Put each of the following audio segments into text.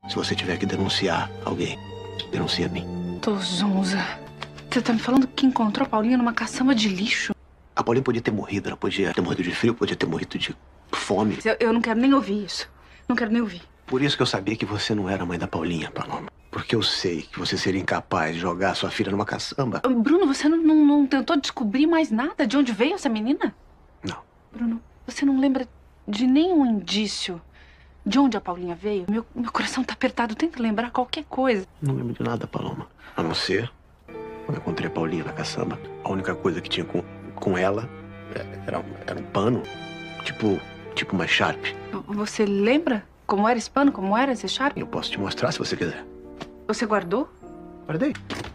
Se você tiver que denunciar alguém, denuncia a mim. Tô zonza. Você tá me falando que encontrou a Paulinha numa caçamba de lixo? A Paulinha podia ter morrido, ela podia ter morrido de frio, podia ter morrido de fome. Eu não quero nem ouvir isso. Não quero nem ouvir. Por isso que eu sabia que você não era a mãe da Paulinha, Paloma. Porque eu sei que você seria incapaz de jogar sua filha numa caçamba. Bruno, você não tentou descobrir mais nada? De onde veio essa menina? Não. Bruno, você não lembra de nenhum indício de onde a Paulinha veio? Meu coração tá apertado. Tenta lembrar qualquer coisa. Não lembro de nada, Paloma. A não ser quando eu encontrei a Paulinha na caçamba. A única coisa que tinha com ela era um pano. Tipo uma Sharp. Você lembra como era esse pano? Como era esse Sharp? Eu posso te mostrar se você quiser. Você guardou? Guardei.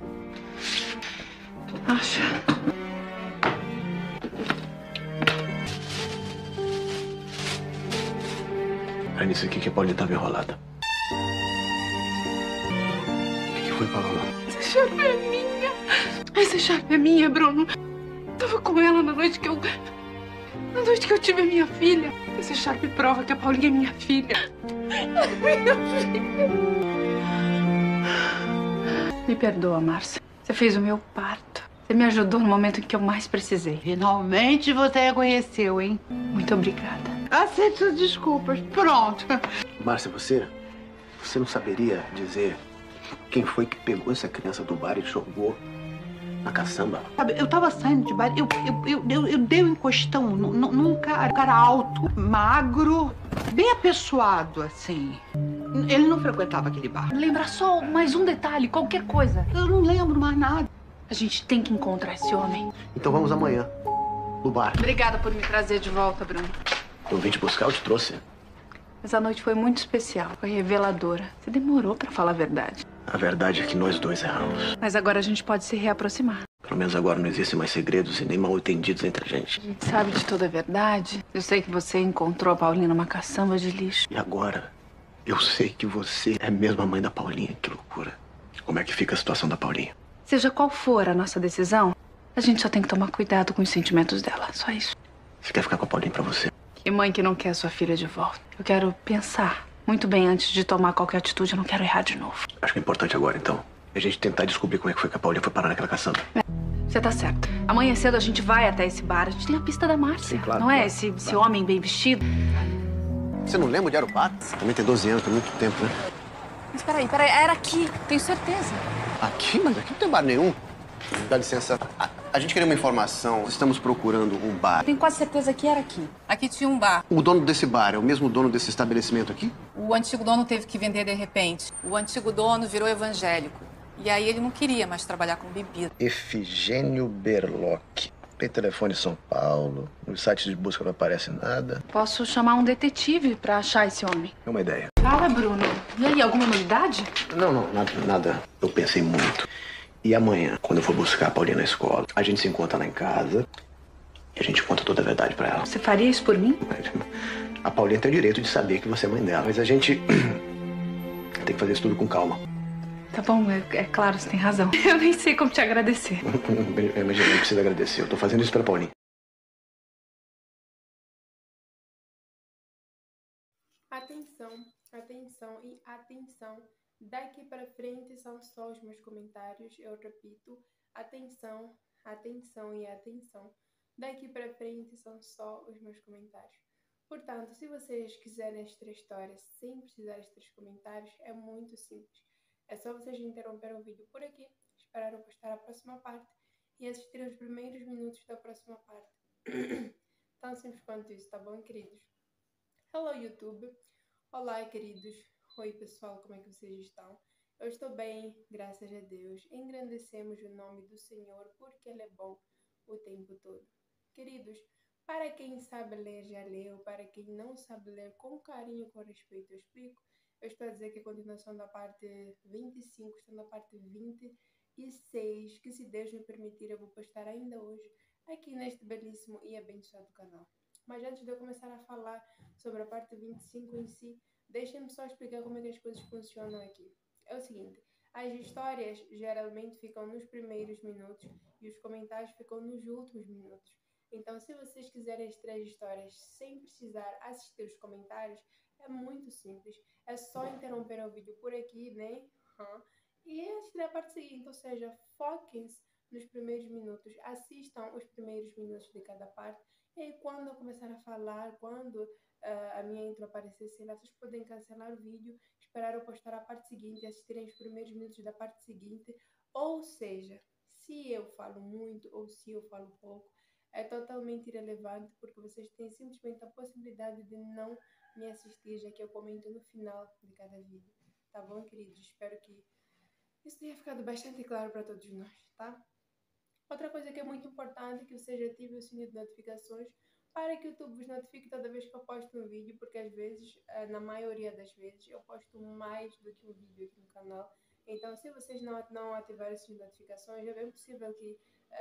Acha? É nisso aqui que a Paulinha estava enrolada. O que foi, Paloma? Essa Sharp é minha. Essa Sharp é minha, Bruno. Tava com ela na noite que eu tive a minha filha. Esse Sharp prova que a Paulinha é minha filha. É minha filha. Me perdoa, Márcia. Você fez o meu parto. Você me ajudou no momento em que eu mais precisei. Finalmente você reconheceu, hein? Muito obrigada. Aceito suas desculpas. Pronto. Márcia, você não saberia dizer quem foi que pegou essa criança do bar e jogou na caçamba? Sabe, eu tava saindo de bar, eu dei um encostão num cara alto, magro, bem apessoado, assim. Ele não frequentava aquele bar. Lembra só mais um detalhe, qualquer coisa. Eu não lembro mais nada. A gente tem que encontrar esse homem. Então vamos amanhã, no bar. Obrigada por me trazer de volta, Bruno. Eu vim te buscar, eu te trouxe. Mas a noite foi muito especial, foi reveladora. Você demorou pra falar a verdade. A verdade é que nós dois erramos. Mas agora a gente pode se reaproximar. Pelo menos agora não existem mais segredos e nem mal-entendidos entre a gente. A gente sabe de toda a verdade. Eu sei que você encontrou a Paulinha numa caçamba de lixo. E agora, eu sei que você é mesmo a mãe da Paulinha. Que loucura. Como é que fica a situação da Paulinha? Seja qual for a nossa decisão, a gente só tem que tomar cuidado com os sentimentos dela. Só isso. Você quer ficar com a Paulinha pra você? Que mãe que não quer sua filha de volta. Eu quero pensar muito bem antes de tomar qualquer atitude. Eu não quero errar de novo. Acho que é importante agora, então, a gente tentar descobrir como é que foi que a Paulinha foi parar naquela caçamba. Você tá certo. Amanhã cedo a gente vai até esse bar. A gente tem a pista da Márcia. Sim, claro, não é? claro, Esse claro. homem bem vestido. Você não lembra onde era o bar? Também tem 12 anos, tem muito tempo, né? Mas peraí. Era aqui. Tenho certeza. Aqui? Mas aqui não tem bar nenhum. Dá licença. A gente queria uma informação. Estamos procurando um bar. Tenho quase certeza que era aqui. Aqui tinha um bar. O dono desse bar é o mesmo dono desse estabelecimento aqui? O antigo dono teve que vender de repente. O antigo dono virou evangélico. E aí ele não queria mais trabalhar com bebida. Efigênio Berloc. Tem telefone em São Paulo. Nos sites de busca não aparece nada. Posso chamar um detetive pra achar esse homem. É uma ideia. Fala, Bruno. E aí, alguma novidade? Não, nada. Eu pensei muito. E amanhã, quando eu for buscar a Paulinha na escola, a gente se encontra lá em casa e a gente conta toda a verdade pra ela. Você faria isso por mim? A Paulinha tem o direito de saber que você é mãe dela, mas a gente tem que fazer isso tudo com calma. Tá bom, é claro, você tem razão. Eu nem sei como te agradecer. Mas não precisa agradecer. Eu tô fazendo isso pra Paulinha. Atenção, atenção e atenção. Daqui para frente são só os meus comentários. Eu repito, atenção, atenção e atenção. Daqui para frente são só os meus comentários. Portanto, se vocês quiserem esta história sem precisar de três comentários, é muito simples. É só vocês interromperem o vídeo por aqui, esperar eu postar a próxima parte e assistir os primeiros minutos da próxima parte. Tão simples quanto isso, tá bom, queridos? Hello, YouTube! Olá, queridos! Oi, pessoal, como é que vocês estão? Eu estou bem, graças a Deus. Engrandecemos o nome do Senhor porque Ele é bom o tempo todo. Queridos, para quem sabe ler, já leu. Para quem não sabe ler, com carinho, com respeito, eu explico. Eu estou a dizer que a continuação da parte 25 está na parte 26, que se Deus me permitir eu vou postar ainda hoje aqui neste belíssimo e abençoado canal. Mas antes de eu começar a falar sobre a parte 25 em si, deixem-me só explicar como é que as coisas funcionam aqui. É o seguinte, as histórias geralmente ficam nos primeiros minutos e os comentários ficam nos últimos minutos. Então, se vocês quiserem as três histórias sem precisar assistir os comentários, É muito simples. É só interromper o vídeo por aqui, né? E assistir a parte seguinte, ou seja, foquem-se nos primeiros minutos, assistam os primeiros minutos de cada parte, e aí quando eu começar a falar, quando a minha intro aparecer, sei lá, vocês podem cancelar o vídeo, esperar eu postar a parte seguinte, assistirem os primeiros minutos da parte seguinte, ou seja, se eu falo muito ou se eu falo pouco, é totalmente irrelevante, porque vocês têm simplesmente a possibilidade de não me assistir, já que eu comento no final de cada vídeo. Tá bom, queridos? Espero que isso tenha ficado bastante claro para todos nós, tá? Outra coisa que é muito importante é que vocês ativem o sininho de notificações para que o YouTube vos notifique toda vez que eu posto um vídeo, porque às vezes, na maioria das vezes, eu posto mais do que um vídeo aqui no canal. Então, se vocês não ativarem o sininho de notificações, é bem possível que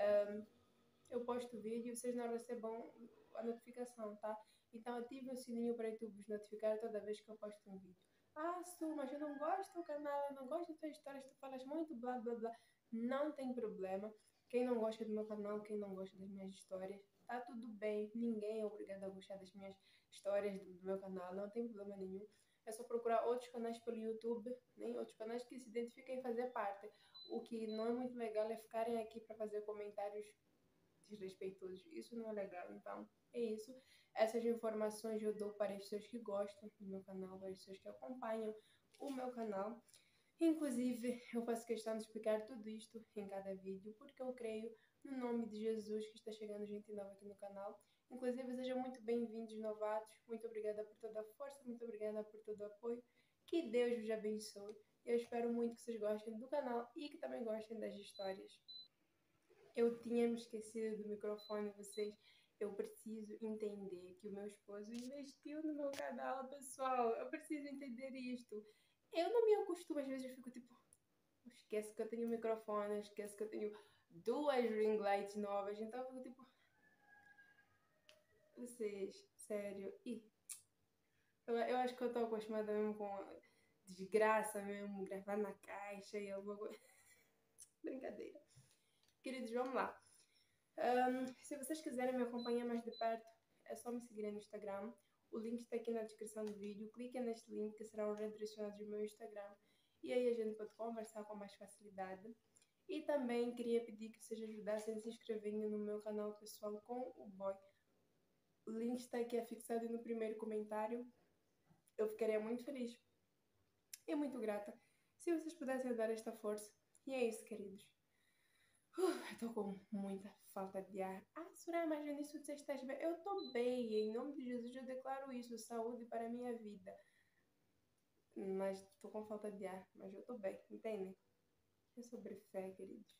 eu posto vídeo e vocês não recebam a notificação, tá? Então, ativem o sininho para o YouTube vos notificar toda vez que eu posto um vídeo. Ah, Su, mas eu não gosto do canal, eu não gosto das tuas histórias, tu falas muito, blá, blá, blá. Não tem problema. Quem não gosta do meu canal, quem não gosta das minhas histórias, tá tudo bem. Ninguém é obrigado a gostar das minhas histórias do meu canal, não tem problema nenhum. É só procurar outros canais pelo YouTube, né? Outros canais que se identifiquem em fazer parte. O que não é muito legal é ficarem aqui para fazer comentários desrespeitosos. Isso não é legal, então é isso. Essas informações eu dou para as pessoas que gostam do meu canal, para as pessoas que acompanham o meu canal. Inclusive, eu faço questão de explicar tudo isto em cada vídeo, porque eu creio no nome de Jesus que está chegando gente nova aqui no canal. Inclusive, sejam muito bem-vindos, novatos. Muito obrigada por toda a força, muito obrigada por todo o apoio. Que Deus vos abençoe. Eu espero muito que vocês gostem do canal e que também gostem das histórias. Eu tinha me esquecido do microfone, vocês. Eu preciso entender que o meu esposo investiu no meu canal, pessoal. Eu preciso entender isto. Eu não me acostumo, às vezes eu fico tipo, esquece que eu tenho microfone, esquece que eu tenho 2 ring lights novas, então eu fico tipo, vocês, sério, eu acho que eu tô acostumada mesmo com desgraça mesmo, gravar na caixa e alguma coisa. Brincadeira. Queridos, vamos lá. Se vocês quiserem me acompanhar mais de perto, é só me seguir no Instagram. O link está aqui na descrição do vídeo. Cliquem neste link que serão redirecionados ao meu Instagram. E aí a gente pode conversar com mais facilidade. E também queria pedir que vocês ajudassem a se inscreverem no meu canal pessoal com o boy. O link está aqui afixado no primeiro comentário. Eu ficaria muito feliz e muito grata se vocês pudessem dar esta força. E é isso, queridos. Eu tô com muita falta de ar. Ah, Soraya, mas nisso você está bem? Eu tô bem, em nome de Jesus eu declaro isso, saúde para a minha vida. Mas tô com falta de ar, mas eu tô bem, entende? É sobre fé, queridos.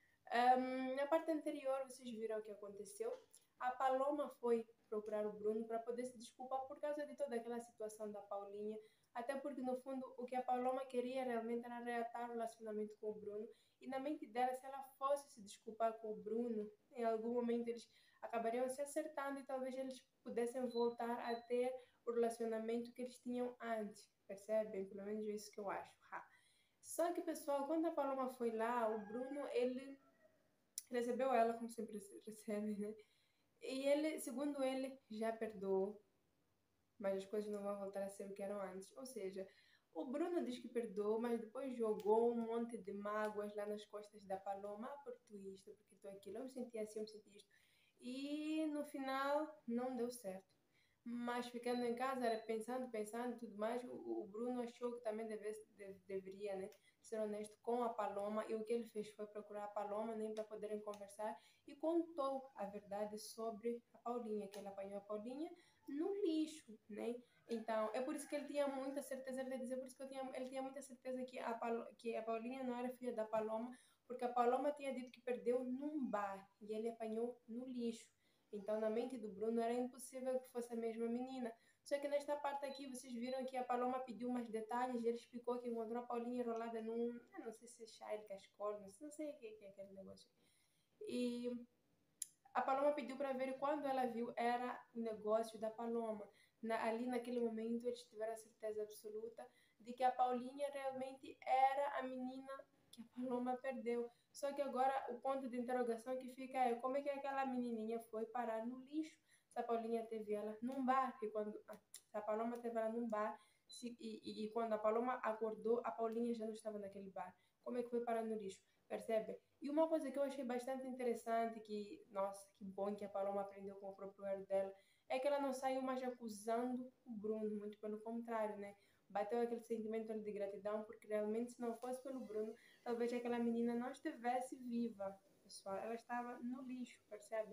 Na parte anterior, vocês viram o que aconteceu. A Paloma foi procurar o Bruno para poder se desculpar por causa de toda aquela situação da Paulinha. Até porque, no fundo, o que a Paloma queria realmente era reatar o relacionamento com o Bruno. E na mente dela, se ela fosse se desculpar com o Bruno, em algum momento eles acabariam se acertando e talvez eles pudessem voltar a ter o relacionamento que eles tinham antes. Percebem? Pelo menos é isso que eu acho. Só que, pessoal, quando a Paloma foi lá, o Bruno, ele recebeu ela como sempre recebe, né? E ele, segundo ele, já perdoou, mas as coisas não vão voltar a ser o que eram antes. Ou seja, o Bruno diz que perdoou, mas depois jogou um monte de mágoas lá nas costas da Paloma. Ah, por tu isto, porque tu aquilo, eu me senti assim, eu me senti isto. E no final não deu certo. Mas ficando em casa, era pensando e tudo mais, o Bruno achou que também deveria, né, ser honesto com a Paloma, e o que ele fez foi procurar a Paloma, nem para poderem conversar, e contou a verdade sobre a Paulinha, que ele apanhou a Paulinha no lixo, né? Então, é por isso que ele tinha muita certeza, ele dizer, por isso que ele tinha muita certeza que a Paulinha não era filha da Paloma, porque a Paloma tinha dito que perdeu num bar, e ele apanhou no lixo. Então, na mente do Bruno, era impossível que fosse a mesma menina. Só que nesta parte aqui, vocês viram que a Paloma pediu mais detalhes, e ele explicou que encontrou a Paulinha enrolada num, não sei se é chá de cascola, não sei o que é aquele negócio. E a Paloma pediu para ver, e quando ela viu, era o negócio da Paloma. Ali naquele momento, eles tiveram a certeza absoluta de que a Paulinha realmente era a menina que a Paloma perdeu. Só que agora o ponto de interrogação que fica é como é que aquela menininha foi parar no lixo? Se a Paulinha teve ela num bar, e quando, se a Paloma estava lá num bar e quando a Paloma acordou, a Paulinha já não estava naquele bar. Como é que foi parar no lixo? Percebe? E uma coisa que eu achei bastante interessante, que, nossa, que bom que a Paloma aprendeu com o próprio erro dela, é que ela não saiu mais acusando o Bruno, muito pelo contrário, né? Bateu aquele sentimento de gratidão, porque realmente se não fosse pelo Bruno, talvez aquela menina não estivesse viva, pessoal. Ela estava no lixo, percebe?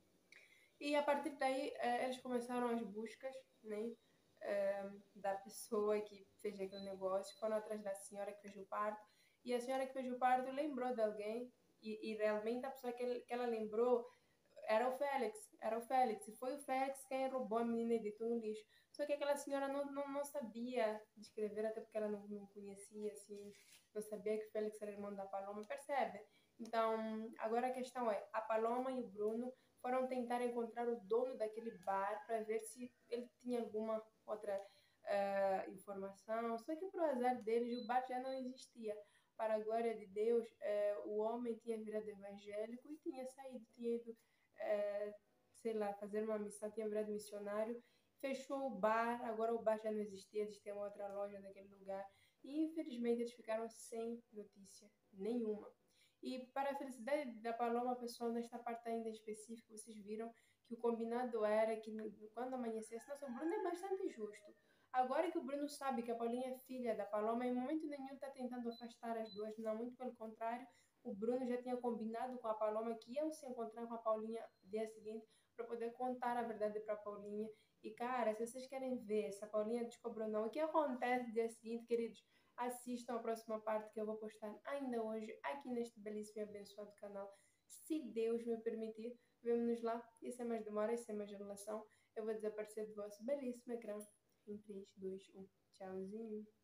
E a partir daí, eles começaram as buscas, né? Da pessoa que fez aquele negócio, foram atrás da senhora que fez o parto, e a senhora que fez o parto lembrou de alguém, e realmente a pessoa que ela lembrou era o Félix, e foi o Félix quem roubou a menina e deitou no lixo. Só que aquela senhora não sabia descrever, até porque ela não conhecia, assim, não sabia que o Félix era irmão da Paloma, percebe? Então, agora a questão é, a Paloma e o Bruno foram tentar encontrar o dono daquele bar para ver se ele tinha alguma outra informação. Só que, para o azar deles, o bar já não existia. Para a glória de Deus, o homem tinha virado evangélico e tinha saído, tinha ido, sei lá, fazer uma missão, tinha virado missionário. Fechou o bar, agora o bar já não existia, eles têm uma outra loja naquele lugar. E, infelizmente, eles ficaram sem notícia nenhuma. E para a felicidade da Paloma, pessoal, nesta parte ainda específica, vocês viram que o combinado era que quando amanhecesse, nossa, o Bruno é bastante justo. Agora que o Bruno sabe que a Paulinha é filha da Paloma, em momento nenhum está tentando afastar as duas, não, muito pelo contrário, o Bruno já tinha combinado com a Paloma que iam se encontrar com a Paulinha no dia seguinte para poder contar a verdade para a Paulinha. E cara, se vocês querem ver se a Paulinha descobriu ou não, o que acontece no dia seguinte, queridos, assistam a próxima parte que eu vou postar ainda hoje aqui neste belíssimo e abençoado canal. Se Deus me permitir, vemo-nos lá. E sem mais demora e sem mais enrolação, eu vou desaparecer do vosso belíssimo ecrã. Em 3, 2, 1. Tchauzinho.